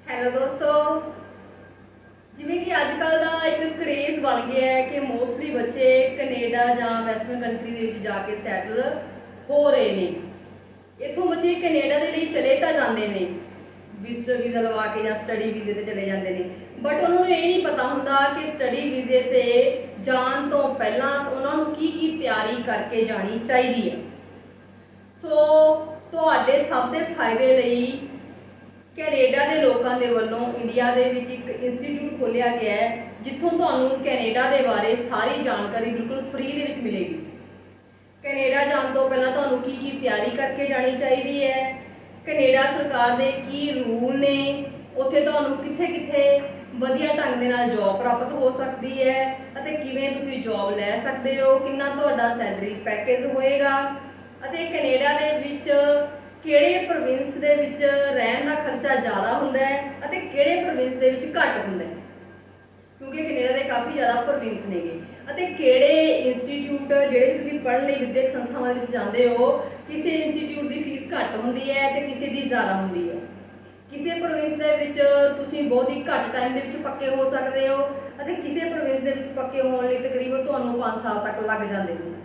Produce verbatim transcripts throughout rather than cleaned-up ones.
Hello दोस्तों, जिमें कि अजकल का एक क्रेज़ बन गया है कि मोस्टली बच्चे कनेडा या वैसटर्न कंट्री के जाके सैटल हो रहे हैं। इतों बच्चे कनेडा के लिए चले तो जाते हैं विजिटर वीज़ा लवा के या स्टडी वीज़े ते चले जाते हैं, बट उन्होंने ये नहीं पता होंदा कि स्टडी वीज़े ते जान तो पहला उन्होंने की की तैयारी करके जानी चाहिए है। सो तुहाडे सब दे फायदे लई कैनेडा के लोगों के वालों इंडिया के एक इंस्टीट्यूट खोलिया गया है जिथों तुहानू कैनेडा के बारे सारी जानकारी बिल्कुल फ्री दे विच मिलेगी। कैनेडा जाने तो पहला तुहानू की की तैयारी करके जानी चाहिए है, कैनेडा सरकार के की रूल ने, उत्थे तुहानू कित्थे कित्थे वधिया ढंग दे नाल जॉब प्राप्त हो सकती है अते किवें तुसीं जॉब लै सकदे हो, किन्ना तुहाडा सैलरी पैकेज होएगा अते कैनेडा दे विच किहड़े प्रोविंस दे विच रहन दा खर्चा ज़्यादा हुंदा है अते किहड़े प्रोविंस दे विच घट हुंदा है, क्योंकि कैनेडा दे काफ़ी ज़्यादा प्रोविंस नेगे अते किहड़े इंस्टीट्यूट जिहड़े तुसीं पढ़न लई विद्यक संस्थावां दे विच जांदे हो, किसी इंस्टीट्यूट की फीस घट हुंदी है ते किसी की ज़्यादा हुंदी है। किसी प्रोविंस दे विच तुसीं बहुत ही घट टाइम दे विच पक्के हो सकदे हो अते किसी प्रोविंस दे विच पक्के होण लई तकरीबन तुहानू पाँच साल तक लग जांदे ने।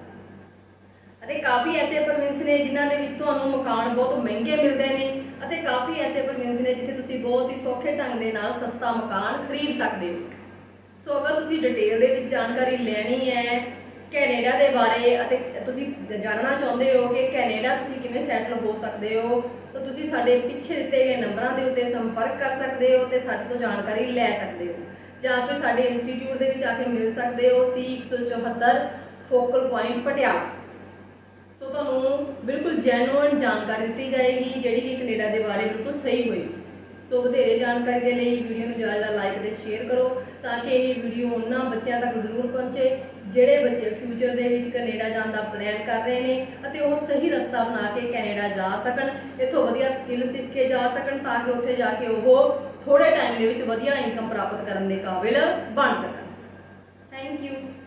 अते काफ़ी ऐसे प्रोविंस ने जिन्हां दे विच तुहानू मकान बहुत महंगे मिलते हैं अते काफ़ी ऐसे प्रोविंस ने जिथे तुसीं बहुत ही सौखे ढंग दे नाल सस्ता मकान खरीद सकते हो। सो अगर तुसीं डिटेल दे विच जानकारी लैनी है कैनेडा के बारे अते तुसीं जानना चाहते हो कि कैनेडा तुसीं किवें सैटल हो सकते हो, तो तुसीं साडे पिछे दिते गए नंबरां दे उत्ते संपर्क कर सकते हो ते साडे तो जानकारी लै सकते हो, जां फिर साडे इंस्टीट्यूट दे विच आके मिल सकते हो सी एक सौ चौहत्तर फोकल पॉइंट पटियाला। सो तो बिल्कुल जैनुअन जानकारी दी जाएगी जिहड़ी कि कनेडा के बारे बिल्कुल सही होएगी। सो वधेरे जानकारी के लिए वीडियो में ज़्यादा लाइक ते शेयर करो ताकि ये वीडियो उन्होंने बच्चों तक जरूर पहुँचे जिहड़े बच्चे फ्यूचर के कनेडा जाने का प्लैन कर रहे हैं अते वो सही रस्ता बना के कैनेडा जा सकन, इत्थों वधिया स्किल सीख के जा सकन ताकि उत्थे जाके वो थोड़े टाइम के वधिया इनकम प्राप्त करने के काबिल बन सकन। Thank you.